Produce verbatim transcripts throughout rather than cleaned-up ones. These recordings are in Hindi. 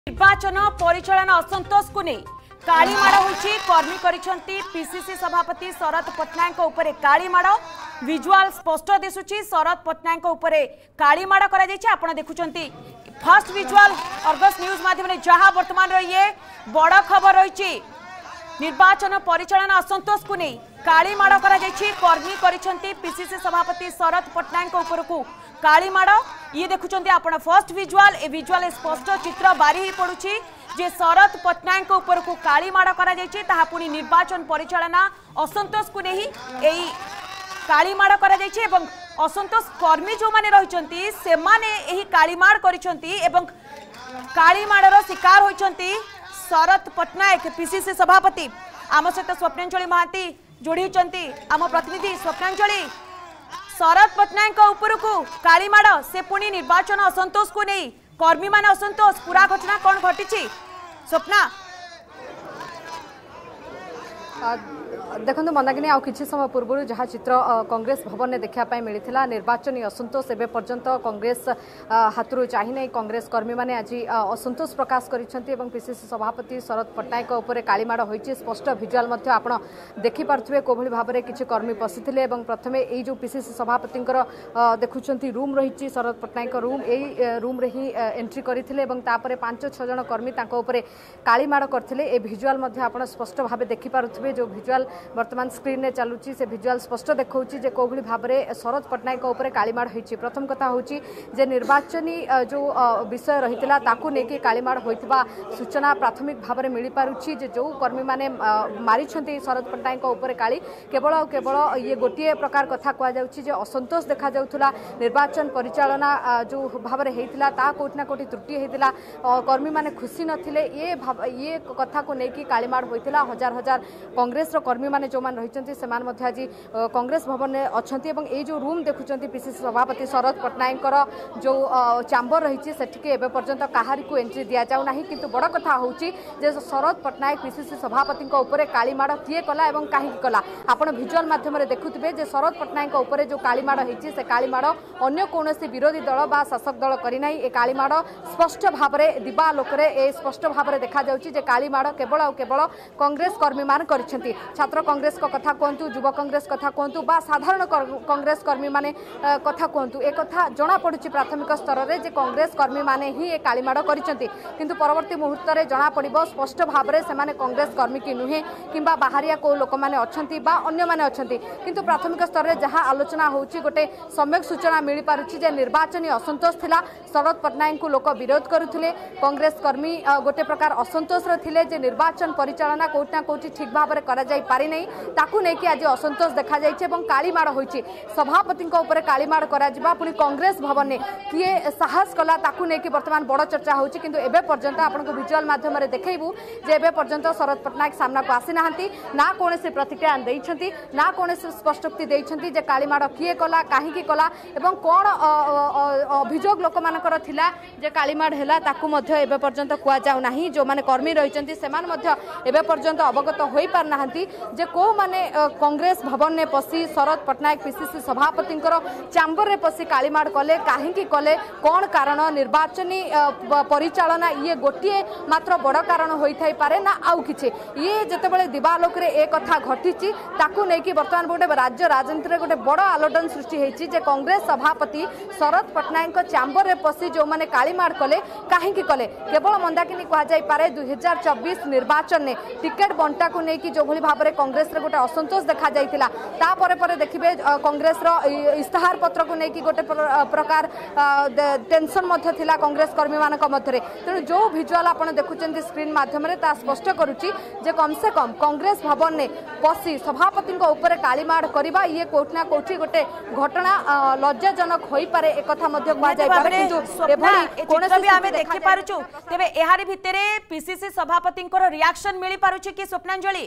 निर्वाचन परिचालना असंतोष को नहीं कालीमाड़ होची कर्मी करिसेंती पीसीसी सभापति शरद पट्टनायक उपरे कालीमाड़ विजुअल स्पष्ट दिसुची शरद पट्टनायक उपरे कालीमाड़ करा जायछि। आपण देखुचंती फर्स्ट विजुअल अर्गस न्यूज माध्यम जहां वर्तमान ये बड़ खबर रही निर्वाचन परिचालना असंतोष को नहीं कालीमाड़ करा जायछि। कर्मी करिसेंती पीसीसी सभापति शरद पट्टनायक उपरकू कालीमाड़ ये देखुचंती आपण फर्स्ट विजुअल ए विजुअल स्पष्ट चित्र बारी ही पड़ुछि जे शरद पट्टनायक उपरकू कालीमाड़ करा जायछि। ताहा पुनी निर्वाचन परिचालना असंतोष को नहीं एई कालीमाड़ करा जायछि एवं असंतोष कर्मी जो माने रहिचंती से माने एही कालीमाड़ करिसंती एवं कालीमाड़र शिकार होइचंती शरद पट्टनायक पीसीसी सभापति। आम सहित स्वप्नांजलि महांती जोड़ी होइचंती आम प्रतिनिधि स्वप्नांजलि। शरद पट्टनायक उपरकू कालीमाड़ से पुणी निर्वाचन असंतोष को नहीं कर्मी मान असंतोष पूरा घटना कौन घटी स्वप्ना? देखो मंदाकिनी आउ किछि समय पूर्व जहाँ चित्र कांग्रेस भवन में देखापी मिलता निर्वाचन असंतोष एवं पर्यंत कांग्रेस हाथरू चाही नहीं कांग्रेस कर्मी मैंने आज असंतोष प्रकाश करिसेंती एवं पीसीसी सभापति शरद पट्टनायक उपरे कालीमाड़ होइछि। स्पष्ट भिजुआल आपण देखि पारुथिबे कोभली भाबरे किछि कर्मी पसिथिले एवं प्रथमे एई जो पीसीसी सभापतिंकर देखुचंती रूम रहिछि शरद पट्टनायक रूम एई रूम रे ही एंट्री करथिले एवं तापरे पांच छह जन कर्मी तांको उपरे कालीमाड़ करथिले। ए भिजुआल मध्ये आपण स्पष्ट भाबे देखि पारुथिबे जो भिजुआल वर्तमान स्क्रीन में चलुची से भिजुआल स्पष्ट देखौची जे कोभली भाबरे शरद पट्टनायक उपरे कालीमाड़ होइछि। प्रथम कथा होची जे निर्वाचनी जो विषय रहितला ताकू नेकी कालीमाड़ होइतबा सूचना प्राथमिक भाबरे मिली पारुछि जे जो कर्मी माने मारिछंती शरद पट्टनायक उपरे काली केवल केवल ये गोटिए प्रकार कथा कहा जाउछि जे असंतोष देखा जाउथुला निर्वाचन परिचालना जो भाबरे हेइतला ता कोठी ना कोठी त्रुटि हेइतला कर्मी माने खुशी नथिले ये ये कथा को नेकी कालीमाड़ होइतला। हजार हजार कांग्रेस रो कर्मी माने जो मान रहिचंती से मान मध्य आज कांग्रेस भवन में अच्छी एवं ये जो रूम देखुचंती पीसीसी सभापति शरद पट्टनायक जो चैम्बर रही सेठिके एबे पर्यंत काहारी को एंट्री दिया जाउ नाही। किंतु बड़ कथा होची जे शरद पट्टनायक पीसीसी सभापति उपरे कालीमाड़ किए कला एवं काहे कला आपण भिजुअल माध्यम देखुथिबे जे शरद पट्टनायक उपरे जो कालीमाड़ होईची से कालीमाड़ अन्य कोनोसी विरोधी दल बा शासक दल करि नाही। ए कालीमाड़ स्पष्ट भाबरे दिबा लोकरे ए स्पष्ट भाबरे देखा जाउची जे कालीमाड़ केवल और केवल कांग्रेस कर्मी मान करिसेंती। छात्र कांग्रेस को कथा कहतु युव कांग्रेस कथा कहतु बा साधारण कांग्रेस कर्मी माने कथा कहतु एक कथा जना पड़ुछि प्राथमिक स्तर रे जे कांग्रेस कर्मी माने ही ए कालीमाड़ करिसेंती। किंतु परवर्ती मुहूर्त रे जना पड़िबो स्पष्ट भाबरे से माने कांग्रेस कर्मी की नुहे किंबा बाहरिया को लोक माने अछंती बा अन्य माने अछंती। किंतु प्राथमिक स्तर रे जहां आलोचना होउछि गोटे सम्यक सूचना मिली पारुछि जे निर्वाचनी असंतोष थिला शरद पट्टनायक को लोक विरोध करुथिले कांग्रेस कर्मी गोटे प्रकार असंतोष रे थिले जे निर्वाचन परिचालना कोठी ना कोठी ठीक भाबरे करा जाई पारि नै ताकू नै कि आज असंतोष देखा जाइछे एवं कालीमाड़ होइछि। सभापति उपरे कालीमाड़ करा जिबा पुनी कांग्रेस भवन ने किए साहस कला ताकू नै कि वर्तमान बड़ चर्चा होइछि। किंतु एबे पर्यंत आपन को विजुअल माध्यम रे देखैबु जे एबे पर्यंत शरद पट्टनायक सामना को आसी नाहंती ना कोनोसी प्रतिक्रिया दैछंती ना कोनोसी स्पष्टोक्ति दैछंती जे कालीमाड़ किए कला काहे की कला एवं कोन अभियोग लोक मानकर थिला जे कालीमाड़ हैला ताकू मध्ये एबे पर्यंत कुआ जाउ नाही। जो माने कर्मी रहिचंती सेमान मध्ये एबे पर्यंत अवगत होई पार नाहंती जे को माने कांग्रेस भवन ने पसी शरद पट्टनायक पीसीसी सभापति चैम्बर रे पसी कालीमाड़ कले काहे कले कौन कारण निर्वाचनी परिचालना ये गोटे मात्र बड़ कारण होई थाई पारे ना आउ किछि ये जेतेबेले दिवालोक रे एक कथा घटिछि ताकू नै कि वर्तमान गोटे राज्य राजनीति रे गोटे बड़ आलोडन सृष्टि हेछि जे कांग्रेस सभापति शरद पट्टनायक चैम्बर रे पसी जो माने कालीमाड़ कले काहे कले केवल मंदाकिनी कहा जाई पारे दो हज़ार चौबीस निर्वाचन ने टिकेट बंटा को नै कि जो भली भाबरे कांग्रेस रे गोटे असंतोष देखा जाइतिला ता परे परे देखिबे कांग्रेस रो इस्ताहार पत्र को नै कि गोटे प्रकार टेंशन मध्ये थिला कांग्रेस कर्मी मानक मध्ये। तेणु जो भिजुअल आपण देखुचंती स्क्रीन माध्यम रे ता स्पष्ट करूची जे कम से कम कांग्रेस भवन ने पसी सभापति उपरे कालीमाड़ करबा ये कोठना कोठी गोटे घटना लज्जाजनक होई पारे एक कथा मध्ये कहा जाय पारे। किंतु एभली कोनोसी भी आमे देखि पारुछु तेबे एहारी भितरे पीसीसी सभापति रिएक्शन मिली पारुछि कि स्वप्नांजलि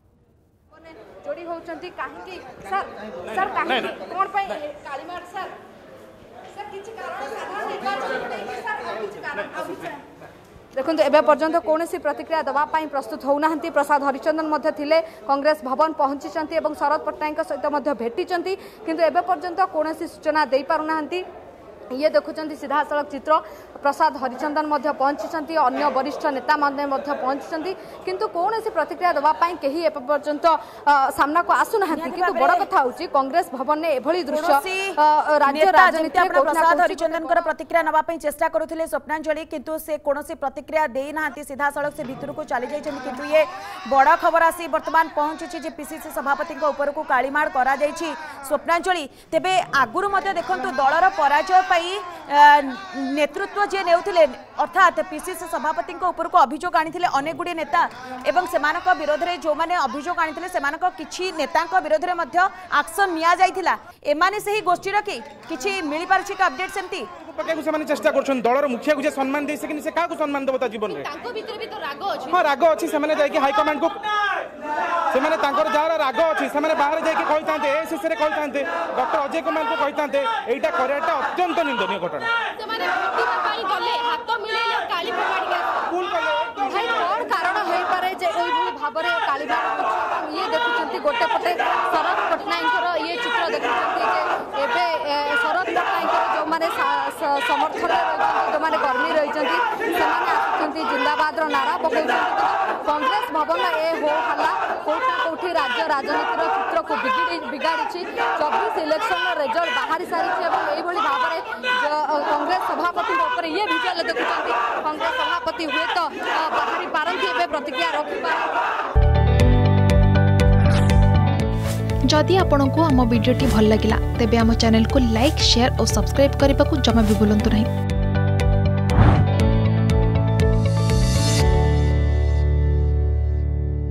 जोड़ी होचंती काहे की सर सर काहे कोन पय कालीमाड़ सर सर किछि कारण साधारण निर्वाचन नै सर किछि कारण अभिचय देखो एवं पर्यंत कौन प्रतिक्रिया देवाई प्रस्तुत होना प्रसाद हरिचंदन मध्य थिले कांग्रेस भवन पहुंची शरद पट्टनायक सहित भेटी किंतु एवं पर्यंत कौन सूचना दे पारना ये देखुं सीधा सड़क चित्र प्रसाद हरिचंदन पहुंची अन्य वरिष्ठ नेता माने पहुंची किंतु कौन सी प्रतिक्रिया देवाई कहीं एपर्यंत सामना को आसुना किंतु बड़ कथा हूँ कांग्रेस भवन में एभली दृश्य राज्य राजनीति प्रसाद हरिचंदन प्रतिक्रिया नापी चेष्टा करुले स्वप्नांजलि किंतु से कौन प्रतिक्रिया देना सीधा सड़क से भितर को चली जाइए किंतु ये बड़ खबर आसी बर्तमान पहुंची जे पीसीसी सभापति उपर को कालीमाड़ करा जाइछि स्वप्नांजलि तेबे आगुरु मध्य देखंतु दलर पराजय पाई नेतृत्व जे नेउथिले अर्थात पीसीसी सभापति उपर को अभियोग आनिथिले अनेक गुडी नेता एवं सेमानक विरोध रे जो माने अभियोग आनिथिले सेमानक किछि नेतांक विरोध रे मध्य एक्शन निया जाइथिला एमाने सही गोष्ठी रखी किछि मिली पारछि का अपडेट सेमती पके से माने चेष्टा करछन दलर मुखिया को जे सम्मान दे सकिन से का को सम्मान देबता जीवन रे तांको भीतर भी तो राग अछि हां राग अछि से माने जाय कि हाई कमांड को से माने तांकर जार राग अछि से माने बाहर जाय कि कहितांते एसीसी रे कहितांते डॉक्टर अजय कुमार को कहितांते एटा करैटा अत्यंत निंदनीय घटना से माने भेटिबा पाई गले हाथ मिलेले काली पकड़ के कौन कहले भाई कौन कारण हो पारे जे एई भली भाबरे कालीबार ये देखुचंती गोटे पटे शरद पटनायक ये चित्र देखुचंती जे एबे शरद पटनायक जो माने समर्थन जो माने कर्मी रही जिंदाबाद नारा पकड़ कांग्रेस भवन ए हो हल्ला कोठा कोठी राज्य राजनीतिर चित्र को बिगाड़ी चौबीस इलेक्शन रिजल्ट बाहरी सारी भाव में कांग्रेस सभापति ये भिजुआल देखुं कांग्रेस सभापति हुए तो बाहरी पारती प्रतिक्रिया रखिपार जदि आपंक आम भिडी भल लगा तेब आम चैनल को लाइक शेयर और सब्सक्राइब करने को जमा भी भूलु नहीं।